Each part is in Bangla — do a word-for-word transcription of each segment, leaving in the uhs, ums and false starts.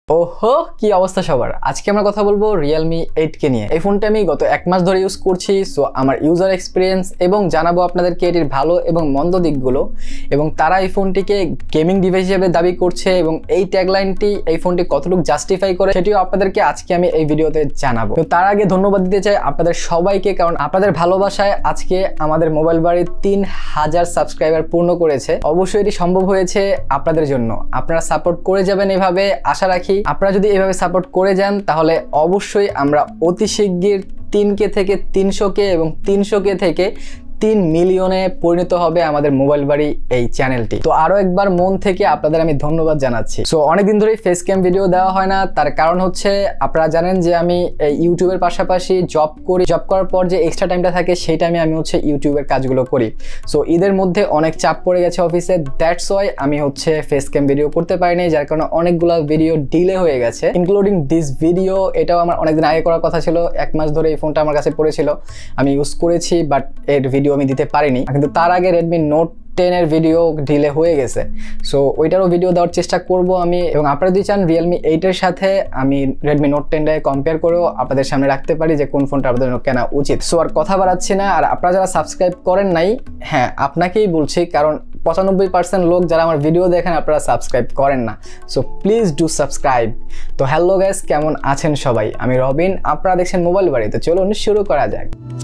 ওহো কি অবস্থা সবার। আজকে আমরা কথা বলবো Realme এইট কে নিয়ে। এই ফোনটা আমি গত এক মাস ধরে ইউজ করছি, সো আমার ইউজার এক্সপিরিয়েন্স এবং জানাবো আপনাদেরকে এটির ভালো এবং মন্দ দিকগুলো, এবং তারা এই ফোনটিকে গেমিং ডিভাইস হিসেবে দাবি করছে এবং এই ট্যাগলাইনটি এই ফোনটি কতটুকু জাস্টিফাই করে সেটিও আপনাদেরকে আজকে আমি এই ভিডিওতে জানাবো। তো তার আগে ধন্যবাদ দিতে চাই আপনাদের সবাইকে, কারণ আপনাদের ভালোবাসায় আজকে আমাদের মোবাইল বাড়ির তিন হাজার সাবস্ক্রাইবার পূর্ণ করেছে। অবশ্যই এটি সম্ভব হয়েছে আপনাদের জন্য। আপনারা সাপোর্ট করে যাবেন এভাবে, আশা রাখি আপনারা যদি এভাবে সাপোর্ট করে যান তাহলে অবশ্যই আমরা অতি শিগগির তিন কে থেকে তিনশো কে এবং তিনশো কে থেকে তিন মিলিয়নে পরিণত হবে আমাদের মোবাইল বাড়ি এই চ্যানেলটি। তো আরো একবার মন থেকে আপনাদের আমি ধন্যবাদ জানাচ্ছি। সো অনেকদিন ধরেই ফেস ক্যাম ভিডিও দেওয়া হয় না, তার কারণ হচ্ছে আপনারা জানেন যে আমি ইউটিউবের পাশাপাশি জব করি। জব করার পর যে এক্সট্রা টাইমটা থাকে সেই টাইমে আমি হচ্ছে ইউটিউবের কাজগুলো করি। সো ঈদের মধ্যে অনেক চাপ পড়ে গেছে অফিসে, দ্যাটস ওয়াই আমি হচ্ছে ফেস ক্যাম ভিডিও করতে পারিনি, যার কারণে অনেকগুলো ভিডিও ডিলে হয়ে গেছে, ইনক্লুডিং দিস ভিডিও। এটাও আমার অনেকদিন আগে করার কথা ছিল, এক মাস ধরে এই ফোনটা আমার কাছে পড়েছিল, আমি ইউজ করেছি, বাট এর ভিডিও আমি দিতে পারিনি। কিন্তু তার আগে রেডমি নোট টেন এর ভিডিও ডিলে হয়ে গেছে, সো ওইটারও ভিডিও দেওয়ার চেষ্টা করব আমি। এবং আপনারা যদি চান Realme এইট এর সাথে আমি রেডমি নোট টেনটাকে কম্পেয়ার করেও আপনাদের সামনে রাখতে পারি যে কোন ফোনটা আপনাদের কেনা উচিত। সো আর কথা বাড়াচ্ছি না, আর আপনারা যারা সাবস্ক্রাইব করেন নাই, হ্যাঁ আপনাকেই বলছি, কারণ পঁচানব্বই পার্সেন্ট লোক যারা আমার ভিডিও দেখেন আপনারা সাবস্ক্রাইব করেন না। So please do subscribe. তো হ্যালো গাইস, কেমন আছেন সবাই? আমি রবিন, আপনারা দেখছেন মোবাইল বাড়ি। তো চলুন শুরু করা যাক।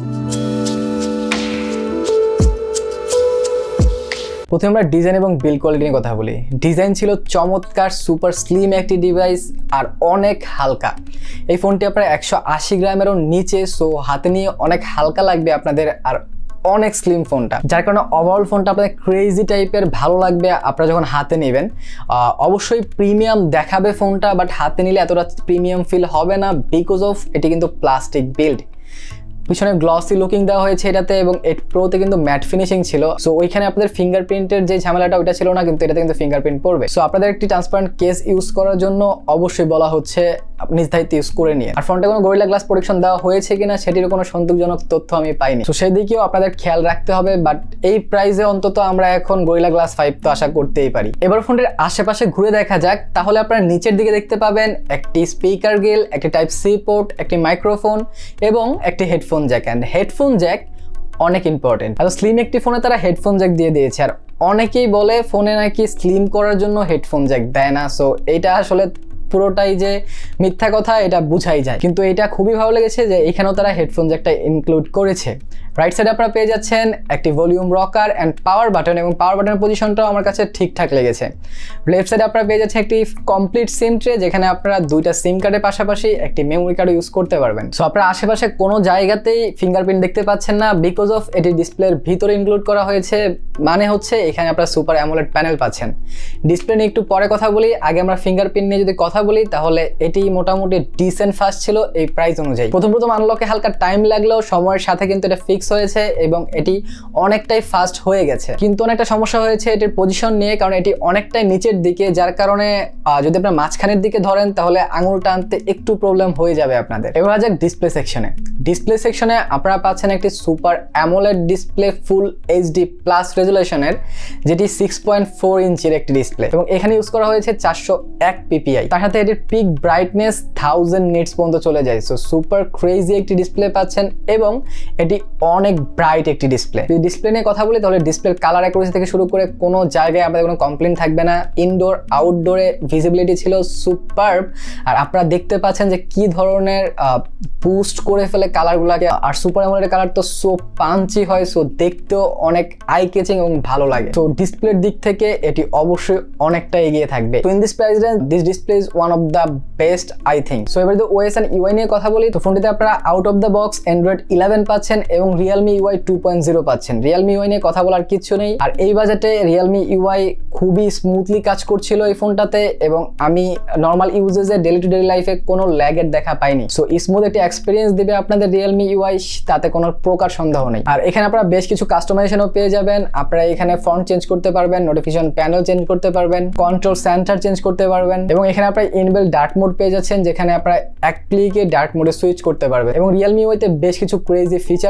প্রথমে আমরা ডিজাইন এবং বিল্ড কোয়ালিটি নিয়ে কথা বলি। ডিজাইন ছিল চমৎকার, সুপার স্লিম একটি ডিভাইস আর অনেক হালকা। এই ফোনটি আপনার একশো আশি গ্রামেরও নিচে, সো হাতে নিয়ে অনেক হালকা লাগবে আপনাদের, আর অনেক স্লিম ফোনটা, যার কারণে ওভারঅল ফোনটা আপনাদের ক্রেজি টাইপের ভালো লাগবে আপনারা যখন হাতে নেবেন। অবশ্যই প্রিমিয়াম দেখাবে ফোনটা, বাট হাতে নিলে এতটা প্রিমিয়াম ফিল হবে না, বিকজ অফ এটি কিন্তু প্লাস্টিক বিল্ড। পিছনে গ্লসি লুকিং দেওয়া হয়েছে এটাতে, এবং এইট প্রোতে কিন্তু ম্যাট ফিনিশিং ছিল। সো ওইখানে আপনাদের ফিঙ্গারপ্রিন্টের যে ঝামেলাটা ওইটা ছিল না, কিন্তু এটাতে কিন্তু ফিঙ্গারপ্রিন্ট পড়বে। সো আপনাদের একটি ট্রান্সপারেন্ট কেস ইউজ করার জন্য অবশ্যই বলা হচ্ছে নিজ দায়িত্ব ইউজ করে নিয়ে। আর ফোনটা কোনো গরিলা গ্লাস প্রোটেকশন দেওয়া হয়েছে কিনা সেটির কোনো সন্তোষজনক তথ্য আমি পাইনি, তো সেই দিকেও আপনাদের খেয়াল রাখতে হবে। বাট এই প্রাইসে অন্তত আমরা এখন গরিলা গ্লাস ফাইভ তো আশা করতেই পারি। এবার ফোনটির আশেপাশে ঘুরে দেখা যাক, তাহলে আপনারা নিচের দিকে দেখতে পাবেন একটি স্পিকার গ্রিল, একটি টাইপ সি পোর্ট, একটি মাইক্রোফোন এবং একটি headphone jack. And headphone jack অনেক ইম্পর্টেন্ট। আর স্লিম একটি ফোনে তারা হেডফোন জ্যাক দিয়ে দিয়েছে, আর অনেকেই বলে ফোনে নাকি স্লিম করার জন্য হেডফোন জ্যাক দেয় না। সো এইটা আসলে পুরোটাই যে মিথ্যা কথা এটা বুঝাই যায়, কিন্তু এটা খুবই ভালো লেগেছে যে এখানেও তারা হেডফোন জ্যাকটা ইনক্লুড করেছে। রাইট সাইডে আপনারা পেয়ে যাচ্ছেন একটি volume rocker and power button, এবং পাওয়ার বাটনের পজিশনটাও আমার কাছে ঠিকঠাক লেগেছে। লেফট সাইডে আপনারা পেয়ে যাচ্ছেন একটি কমপ্লিট সিম ট্রে, যেখানে আপনারা দুইটা সিম কার্ডের পাশাপাশি একটি মেমোরি কার্ডও ইউজ করতে পারবেন। সো আপনারা আশেপাশে কোনো জায়গাতেই ফিঙ্গারপ্রিন্ট দেখতে পাচ্ছেন না, বিকজ অফ এটি ডিসপ্লের ভিতরে ইনক্লুড করা হয়েছে, মানে হচ্ছে এখানে আপনারা সুপার অ্যামোলেড প্যানেল পাচ্ছেন। ডিসপ্লে নিয়ে একটু পরে কথা বলি, আগে আমরা ফিঙ্গারপ্রিন্ট নিয়ে যদি কথা বলি তাহলে এটি মোটামুটি ডিসেন্ট ফাস্ট ছিল এই প্রাইস অনুযায়ী। প্রথম প্রথম আনলকে হালকা টাইম লাগলেও সময়ের সাথে কিন্তু এটা ফিক্স হয়েছে এবং এটি অনেকটাই ফাস্ট হয়ে গেছে। কিন্তু অনেকটা সমস্যা হয়েছে এটির পজিশন নিয়ে, কারণ এটি অনেকটাই নিচের দিকে, যার কারণে যদি আপনার মাঝখানের দিকে ধরেন তাহলে আঙুলটা আনতে একটু প্রবলেম হয়ে যাবে আপনাদের। এবার যাক ডিসপ্লে সেকশনে। ডিসপ্লে সেকশনে আপনারা পাচ্ছেন একটি super AMOLED display full HD plus রেজুলেশনের, যেটি সিক্স পয়েন্ট ফোর ইঞ্চির একটি ডিসপ্লে, এবং এখানে ইউজ করা হয়েছে চারশো এক পিপিআই। তার সাথে এটির পিক ব্রাইটনেস থাউজেন্ড নিটস পর্যন্ত চলে যায়। সো সুপার ক্রেজি একটি ডিসপ্লে পাচ্ছেন, এবং এটি অনেক ব্রাইট একটি ডিসপ্লে। যদি ডিসপ্লে নিয়ে কথা বলি তাহলে ডিসপ্লের কালার অ্যাকুরেসি থেকে শুরু করে কোনো জায়গায় আপনাদের কোনো কমপ্লেন থাকবে না। ইনডোর আউটডোরে ভিজিবিলিটি ছিল সুপারব, আর আপনারা দেখতে পাচ্ছেন যে কি ধরনের বুস্ট করে ফেলে কালারগুলোকে। আর সুপার অ্যামোলেড কালার তো সো পাঞ্চি হয়, সো দেখতেও অনেক আই কেচিং এবং ভালো লাগে। তো ডিসপ্লের দিক থেকে এটি অবশ্যই অনেকটা এগিয়ে থাকবে। তো in this price range this display is one of the best I think. So এবার যদি ওএস এন্ড ইউআই নিয়ে কথা বলি, তো ফোনটিতে আপনারা out of the box Android eleven পাচ্ছেন এবং Realme UI two point zero পাচ্ছেন। Realme ইউআই নিয়ে কথা বলার কিছু নেই, আর এই বাজেটে Realme ইউআই খুবই স্মুথলি কাজ করছিল এই ফোনটাতে, এবং আমি নর্মাল ইউজেসে ডেলি টু ডেলি লাইফে কোনো ল্যাগের দেখা পাইনি। সো স্মুথ একটি এক্সপিরিয়েন্স দিবে আপনাদের Realme ইউআই, তাতে কোনো প্রকার সন্দেহ নেই। আর এখানে আপনারা বেশ কিছু কাস্টমাইজেশনও পেয়ে যাবেন। আপনারা এখানে ফন্ট চেঞ্জ করতে পারবেন, নোটিফিকেশন প্যানেল চেঞ্জ করতে পারবেন, কন্ট্রোল সেন্টার চেঞ্জ করতে পারবেন, এবং এখানে আপনারা ইনবিল্ট ডার্ক মোড পেয়ে যাচ্ছেন, যেখানে আপনারা এক ক্লিকে ডার্ক মোডে সুইচ করতে পারবেন। এবং Realme ইউআই তে বেশ কিছু ক্রেজি ফিচার রয়েছে,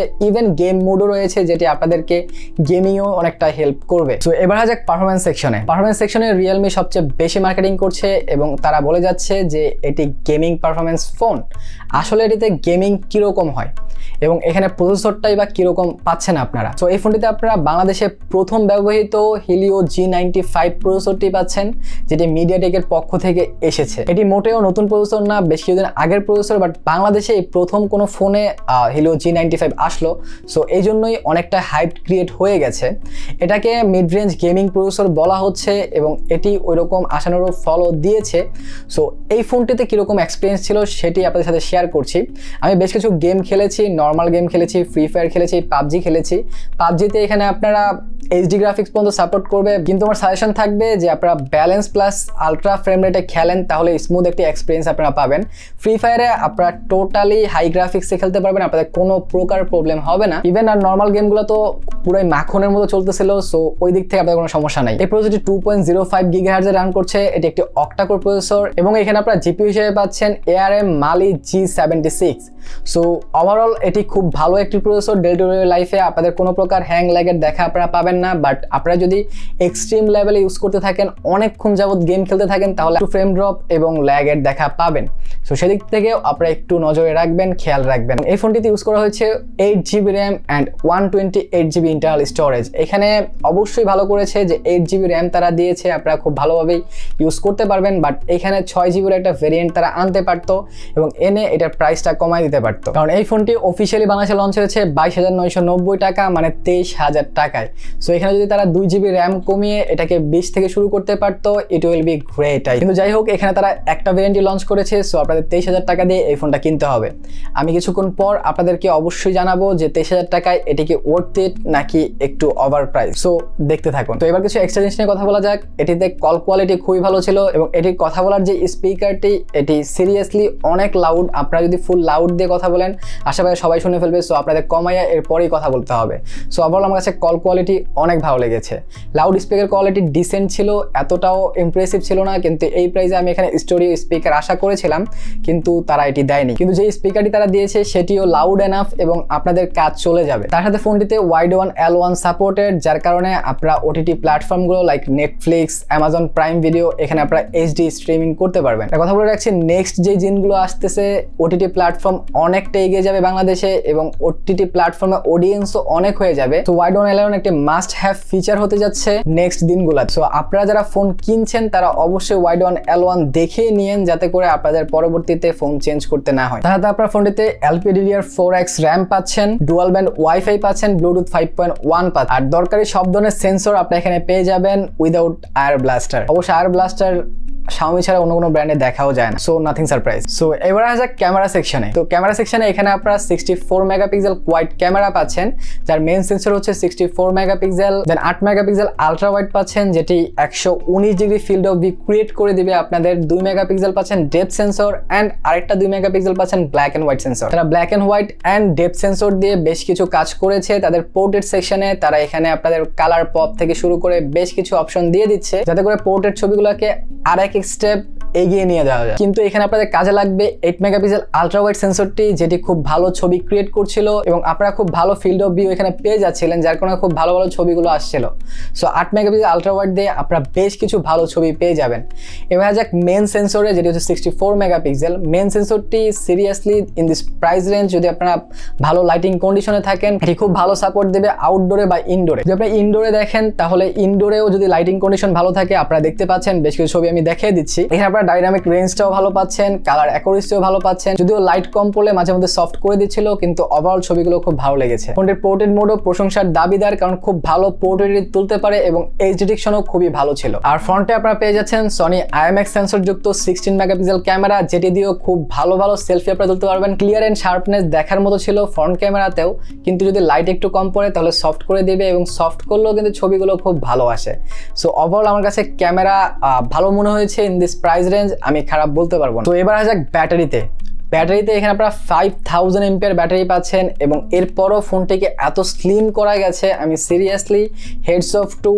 ইভেন গেম মোডও রয়েছে যেটি আপনাদেরকে গেমিংও অনেকটা হেল্প করবে। সো এবার যাক পারফরমেন্স সেকশনে। পারফরমেন্স সেকশনে রিয়েলমি সবচেয়ে বেশি মার্কেটিং করছে এবং তারা বলে যাচ্ছে যে এটি গেমিং পারফরমেন্স ফোন। আসলে এটিতে গেমিং কীরকম হয় এবং এখানে প্রসেসরটাই বা কীরকম পাচ্ছেন আপনারা। সো এই ফোনটিতে আপনারা বাংলাদেশে প্রথম ব্যবহৃত হিলিও জি নাইনটি ফাইভ প্রসেসরটি পাচ্ছেন, যেটি মিডিয়াটেকের পক্ষ থেকে এসেছে। এটি মোটেও নতুন প্রসেসর না, বেশ কিছুদিন আগের প্রসেসর, বাট বাংলাদেশে এই প্রথম কোনো ফোনে হিলিও জি নাইনটি ফাইভ আসলো। সো এই জন্যই অনেকটা হাইপ ক্রিয়েট হয়ে গেছে। এটাকে মিড রেঞ্জ গেমিং প্রসেসর বলা হচ্ছে এবং এটি ওইরকম আশানুরূপ ফলও দিয়েছে। সো এই ফোনটিতে কীরকম এক্সপিরিয়েন্স ছিল সেটি আপনাদের সাথে শেয়ার করছি। আমি বেশ কিছু গেম খেলেছি, নর্মাল গেম খেলেছি, ফ্রি ফায়ার খেলেছি, পাবজি খেলেছি। পাবজিতে এখানে আপনারা এইচডি গ্রাফিক্স পর্যন্ত সাপোর্ট করবে, কিন্তু আমার সাজেশন থাকবে যে আপনারা ব্যালেন্স প্লাস আলট্রা ফ্রেম রেটে খেলেন, তাহলে স্মুথ একটি এক্সপিরিয়েন্স আপনারা পাবেন। ফ্রি ফায়ারে আপনারা টোটালি হাই গ্রাফিক্সে খেলতে পারবেন, আপনাদের কোনো প্রকার প্রবলেম হবে না। ইভেন আর নর্মাল গেমগুলো তো পুরাই মাখনের মতো চলতেছিল, সো ওই দিক থেকে আপনাদের কোনো সমস্যা নাই। এই প্রসেসরটি টু পয়েন্ট জিরো ফাইভ গিগাহার্জে রান করছে। এটি একটি অক্টাকোর প্রসেসর এবং এখানে আপনারা জিপিইউ হিসেবে পাচ্ছেন ARM Mali G seventy six. So overall এটি খুব ভালো একটি প্রসেসর। ডে টু ডে লাইফে আপনাদের কোনো প্রকার হ্যাং ল্যাগের দেখা আপনারা পাবেন না, বাট আপনারা যদি এক্সট্রিম লেভেলে ইউজ করতে থাকেন, অনেকক্ষণ যাবত গেম খেলতে থাকেন, তাহলে একটু ফ্রেম ড্রপ এবং ল্যাগের দেখা পাবেন। সো সেদিক থেকেও আপনারা একটু নজরে রাখবেন, খেয়াল রাখবেন। এই ফোনটিতে ইউজ করা হয়েছে eight GB RAM and one twenty eight GB internal storage. এখানে অবশ্যই ভালো করেছে যে এইট জিবি র্যাম তারা দিয়েছে, আপনারা খুব ভালোভাবেই ইউজ করতে পারবেন, বাট এখানে ছয় জিবির একটা ভেরিয়েন্ট তারা আনতে পারতো এবং এনে এটার প্রাইসটা কমাই দিতে পারতো। কারণ এই ফোনটি অফিসিয়ালি বাংলাদেশে লঞ্চ হয়েছে বাইশ হাজার নয়শো নব্বই টাকা, মানে তেইশ হাজার টাকায়। সো এখানে যদি তারা দুই জিবি র্যাম কমিয়ে এটাকে বিশ থেকে শুরু করতে পারতো, ইট উইল বি গ্রেট। কিন্তু যাই হোক, এখানে তারা একটা ভেরিয়েন্টই লঞ্চ করেছে, সো আপনাদের তেইশ হাজার টাকা দিয়ে এই ফোনটা কিনতে হবে। আমি কিছুক্ষণ পর আপনাদেরকে অবশ্যই জানাবো যে তেইশ হাজার টাকায় এটি কি ওয়ার্থ ইট নাকি একটু ওভার প্রাইস। সো দেখতে থাকুন। তো এবার কিছু এক্সট্রা জিনিস নিয়ে কথা বলা যাক। এটিতে কল কোয়ালিটি খুবই ভালো ছিল এবং এটির কথা বলার যে স্পিকারটি, এটি সিরিয়াসলি অনেক লাউড। আপনারা যদি ফুল লাউড দিয়ে কথা বলেন, আশেপাশে সবাই শুনে ফেলবে, সো আপনাদের কমাইয়া এরপরেই কথা বলতে হবে। সো ওভারঅল আমার কাছে কল কোয়ালিটি অনেক ভালো লেগেছে। লাউড স্পিকার কোয়ালিটি ডিসেন্ট ছিল, এতটাও ইমপ্রেসিভ ছিল না, কিন্তু এই প্রাইসে আমি এখানে স্টুডিও স্পিকার আশা করেছিলাম, কিন্তু তারা এটি দেয়নি। কিন্তু যে স্পিকারটি তারা দিয়েছে সেটিও লাউড এনাফ এবং আপনাদের কাজ চলে যাবে। তার সাথে ফোনটিতে Widevine L one supported, যার কারণে আপনারা ওটিটি প্ল্যাটফর্মগুলো like Netflix, Amazon Prime video, এখানে আপনারা এইচডি স্ট্রিমিং করতে পারবেন। কথা বলে রাখছি, নেক্সট যে জিনগুলো আসতেছে, ওটিটি প্ল্যাটফর্ম অনেকটা এগিয়ে যাবে বাংলাদেশে এবং ওটিটি প্ল্যাটফর্মে অডিয়েন্সও অনেক হয়ে যাবে। তো ওয়াইড ওয়ান এল ওয়ান একটি মাস্ট হ্যাভ ফিচার হতে যাচ্ছে নেক্সট দিনগুলো। সো আপনারা যারা ফোন কিনছেন তারা অবশ্যই ওয়াইড ওয়ান এল ওয়ান দেখে নিয়েন, যাতে করে আপনাদের পরবর্তীতে ফোন চেঞ্জ করতে না হয়। তাহলে আপনার ফোনটিতে এলপিডিডিআর ফোর এক্স র্যাম পাচ্ছেন, ডুয়াল ব্যান্ড ওয়াইফাই পাচ্ছেন, ব্লুটুথ ফাইভ পয়েন্ট ওয়ান পাচ্ছেন, আর দরকারি সব ধরনের সেন্সর আপনি এখানে পেয়ে যাবেন উইদাউট আয়ার ব্লাস্টার। অবশ্য আয়ার ব্লাস্টার Xiaomi ছাড়া অন্য কোনো ব্র্যান্ডে দেখাও যায় না, সো নাথিং সারপ্রাইজ। সো এবার আসা ক্যামেরা সেকশনে। তো ক্যামেরা সেকশনে এখানে আপনারা sixty four megapixel quad camera পাচ্ছেন, যার মেইন সেন্সর হচ্ছে সিক্সটি ফোর মেগাপিক্সেল। দেন আট মেগাপিক্সেল আলট্রা ওয়াইড পাচ্ছেন, যেটি একশো উনিশ degree field of view create করে দিবে আপনাদের। দুই মেগাপিক্সেল পাচ্ছেন ডেপথ সেন্সর অ্যান্ড আরেকটা দুই মেগাপিক্সেল পাচ্ছেন ব্ল্যাক অ্যান্ড হোয়াইট সেন্সর। তারা black and white and depth sensor দিয়ে বেশ কিছু কাজ করেছে তাদের পোর্ট্রেট সেকশনে। তারা এখানে আপনাদের কালার পপ থেকে শুরু করে বেশ কিছু অপশন দিয়ে দিচ্ছে, যাতে করে পোর্ট্রেট ছবিগুলোকে আর এক স্টেপ এগিয়ে নিয়ে যাওয়া যায়। কিন্তু এখানে আপনাদের কাজে লাগবে এইট মেগাপিক্সেল আলট্রা ওয়াইড সেন্সরটি, যেটি খুব ভালো ছবি ক্রিয়েট করছিল এবং আপনারা খুব ভালো ফিল্ড অফ ভিউ এখানে পেয়ে যাচ্ছিলেন, যার কারণে খুব ভালো ভালো ছবিগুলো আসছিল। সো আট মেগাপিক্সেল আলট্রা ওয়াইড দিয়ে আপনারা বেশ কিছু ভালো ছবি পেয়ে যাবেন। এবার যাক মেন সেন্সরে, যেটি হচ্ছে সিক্সটি ফোর মেগাপিক্সেল। মেন সেন্সরটি seriously in this price range, যদি আপনারা ভালো লাইটিং কন্ডিশনে থাকেন, এটি খুব ভালো সাপোর্ট দেবে আউটডোরে বা ইনডোরে। যদি আপনারা ইনডোরে দেখেন, তাহলে ইনডোরেও যদি লাইটিং কন্ডিশন ভালো থাকে, আপনারা দেখতে পাচ্ছেন বেশ কিছু ছবি আমি দেখিয়ে দিচ্ছি। এখানে আপনারা ডাইনামিক রেঞ্জটাও ভালো পাচ্ছেন, কালার অ্যাকুরেসিও ভালো পাচ্ছেন। যদিও লাইট কম পড়লে মাঝে মধ্যে সফট করে দিচ্ছিল, কিন্তু ওভারঅল ছবিগুলো খুব ভালো লেগেছে। ফোনটির পোর্ট্রেট মোডও প্রশংসার দাবিদার, কারণ খুব ভালো পোর্ট্রেট তুলতে পারে এবং এইচ ডিটেকশনও খুবই ভালো ছিল। আর ফ্রন্টে আপনারা পেয়ে যাচ্ছেন সনি আইএমএক্স সেন্সর যুক্ত সিক্সটিন মেগাপিক্সেল ক্যামেরা, যেটি দিয়েও খুব ভালো ভালো সেলফি আপনারা তুলতে পারবেন। ক্লিয়ার এন্ড শার্পনেস দেখার মতো ছিল ফ্রন্ট ক্যামেরাতেও, কিন্তু যদি লাইট একটু কম পড়ে তাহলে সফট করে দিবে এবং সফট করলেও কিন্তু ছবিগুলো খুব ভালো আসে। সো ওভারঅল আমার কাছে ক্যামেরা ভালো মনে হয়েছে ইন দিস প্রাইস রেঞ্জ, আমি খারাপ বলতে পারবো না। তো এবার আসা যাক ব্যাটারিতে। ব্যাটারিতে এখানে আপনারা ফাইভ থাউজেন্ড এমপিআর ব্যাটারি পাচ্ছেন এবং এরপরও ফোনটিকে এত স্লিম করা গেছে, আমি seriously heads off to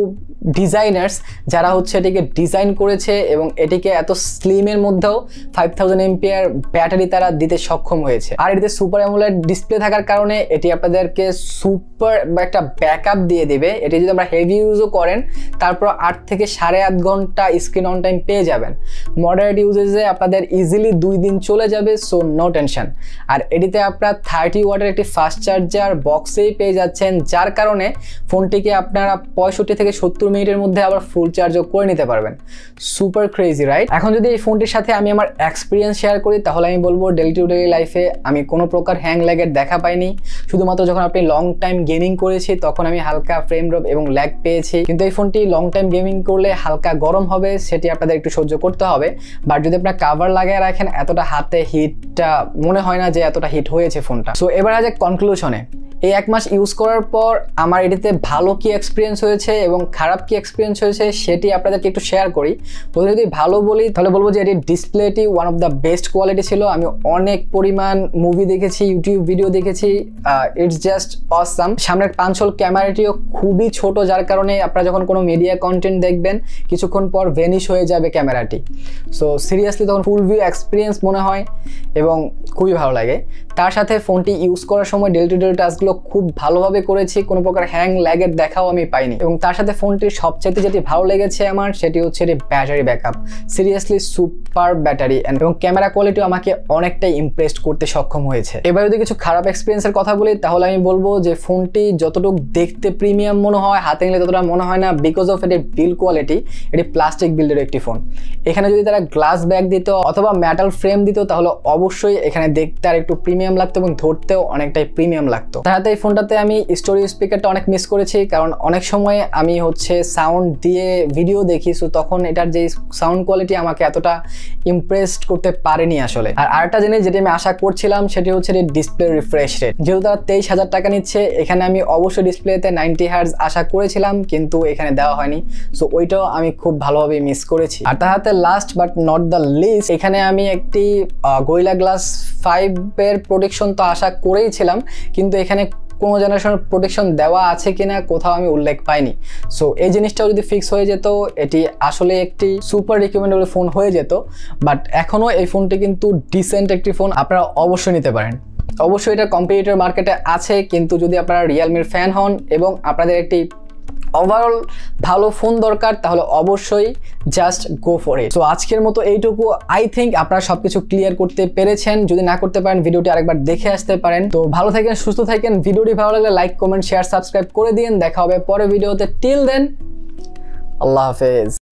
designers যারা হচ্ছে এটিকে ডিজাইন করেছে এবং এটিকে এত স্লিমের মধ্যেও ফাইভ থাউজেন্ড এমপিআর ব্যাটারি তারা দিতে সক্ষম হয়েছে। আর এটিতে সুপার অ্যামোলেড ডিসপ্লে থাকার কারণে এটি আপনাদেরকে সুপার বা একটা ব্যাকআপ দিয়ে দেবে। এটি যদি আমরা হেভি ইউজও করেন তারপর আট থেকে সাড়ে আট ঘন্টা স্ক্রিন অন টাইম পেয়ে যাবেন। মডারেট ইউজেসে আপনাদের ইজিলি দুই দিন চলে যাবে, সো নো টেনশন। আর এটিতে আপনার থার্টি ওয়াটের একটি ফাস্ট চার্জার বক্সেই পেয়ে যাচ্ছেন, যার কারণে ফোনটিকে আপনারা পঁয়ষট্টি থেকে সত্তর মিনিটের মধ্যে আবার ফুল চার্জও করে নিতে পারবেন। Super crazy, right? এখন যদি এই ফোনটির সাথে আমি আমার এক্সপিরিয়েন্স শেয়ার করি তাহলে আমি বলবো ডেইলি টু ডেইলি লাইফে আমি কোনো প্রকার হ্যাং ল্যাগের দেখা পাইনি। শুধুমাত্র যখন আপনি লং টাইম গেমিং করেছি তখন আমি হালকা ফ্রেম ড্রপ এবং ল্যাগ পেয়েছি, কিন্তু এই ফোনটি লং টাইম গেমিং করলে হালকা গরম হবে, সেটি আপনাদের একটু সহ্য করতে হবে। বাট যদি আপনার কাভার লাগিয়ে রাখেন এতটা হাতে হিটটা মনে হয় না যে এতটা হিট হয়েছে ফোনটা। সো এবার আজ কনক্লুশনে, এই এক মাস ইউজ করার পর আমার এটিতে ভালো কি এক্সপিরিয়েন্স হয়েছে এবং খারাপ কি এক্সপিরিয়েন্স হয়েছে সেটি আপনাদেরকে একটু শেয়ার করি। প্রথমে যদি ভালো বলি তাহলে বলবো যে এটির ডিসপ্লেটি one of the best quality ছিল। আমি অনেক পরিমাণ মুভি দেখেছি, ইউটিউব ভিডিও দেখেছি, ইটস জাস্ট অসাম। সামনের পাঁচশোল ক্যামেরাটিও খুবই ছোট, যার কারণে আপনারা যখন কোনো মিডিয়া কন্টেন্ট দেখবেন কিছুক্ষণ পর ভেনিশ হয়ে যাবে ক্যামেরাটি। সো সিরিয়াসলি তখন ফুল ভিউ এক্সপিরিয়েন্স মনে হয় এবং খুবই ভালো লাগে। তার সাথে ফোনটি ইউজ করার সময় ডেলি টু ডেলি টাস্কগুলো খুব ভালোভাবে করেছি, কোনো প্রকার হ্যাং ল্যাগের দেখাও আমি পাইনি। এবং তার সাথে ফোনটির সবচেয়ে যেটি ভালো লেগেছে আমার সেটি হচ্ছে এর battery backup. Seriously super battery এবং ক্যামেরা কোয়ালিটিও আমাকে অনেকটাই ইমপ্রেসড করতে সক্ষম হয়েছে। এবার যদি কিছু খারাপ এক্সপিরিয়েন্সের কথা বলি তাহলে আমি বলবো যে ফোনটি যতটুকু দেখতে প্রিমিয়াম মনে হয় হাতে নিলে ততটা মনে হয় না, বিকজ অফ এটির বিল্ড কোয়ালিটি। এটি প্লাস্টিক বিল্ডের একটি ফোন। এখানে যদি তারা গ্লাস ব্যাগ দিত অথবা মেটাল ফ্রেম দিত তাহলে অবশ্যই এখানে দেখতে আর একটু প্রিমিয়াম লাগতো এবং ধরতেও অনেকটাই প্রিমিয়াম লাগতো। তাহাতে এই ফোনটাতে আমি স্টোরেজ স্পিকারটা অনেক মিস করেছি, কারণ অনেক সময় আমি হচ্ছে সাউন্ড দিয়ে ভিডিও দেখি, সো তখন এটার যে সাউন্ড কোয়ালিটি আমাকে এতটা ইমপ্রেসড করতে পারেনি আসলে। আর আরেকটা জিনিস যেটি আমি আশা করছিলাম সেটি হচ্ছে ডিসপ্লে রিফ্রেশ রেট। যেহেতু তারা তেইশ হাজার টাকা নিচ্ছে, এখানে আমি অবশ্যই ডিসপ্লেতে নাইনটি হার্জ আশা করেছিলাম, কিন্তু এখানে দেওয়া হয়নি, সো ওইটাও আমি খুব ভালোভাবে মিস করেছি। আর তাহাতে last but not the least, এখানে আমি একটি গরিলা গ্লাস ফাইভ এর প্রোটেকশন তো আশা করেইছিলাম, কিন্তু এখানে কোনো জেনারেশনের প্রোটেকশন দেওয়া আছে কিনা কোথাও আমি উল্লেখ পাইনি। সো এই জিনিসটাও যদি ফিক্স হয়ে যেত এটি আসলে একটি সুপার রিকমেন্ডেবল ফোন হয়ে যেত। বাট এখনও এই ফোনটি কিন্তু ডিসেন্ট একটি ফোন, আপনারা অবশ্যই নিতে পারেন। অবশ্যই এটা কম্পিটিটর মার্কেটে আছে, কিন্তু যদি আপনারা রিয়েলমির ফ্যান হন এবং আপনাদের একটি ওভারঅল ভালো ফোন দরকার তাহলে অবশ্যই just go for it. So আজকের মতো এইটুকু। আই থিঙ্ক আপনারা সবকিছু ক্লিয়ার করতে পেরেছেন। যদি না করতে পারেন ভিডিওটি আরেকবার দেখে আসতে পারেন। তো ভালো থাকেন, সুস্থ থাকেন। ভিডিওটি ভালো লাগলে লাইক, কমেন্ট, শেয়ার, সাবস্ক্রাইব করে দিন। দেখা হবে পরের ভিডিওতে। টিল দেন, আল্লাহ হাফেজ।